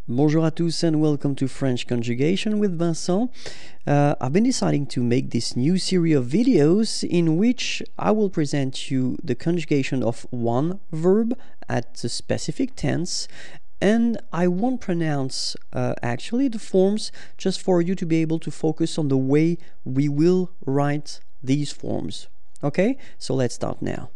Bonjour à tous and welcome to French Conjugation with Vincent. I've been deciding to make this new series of videos in which I will present you the conjugation of one verb at a specific tense, and I won't pronounce actually the forms, just for you to be able to focus on the way we will write these forms. Okay, so let's start now.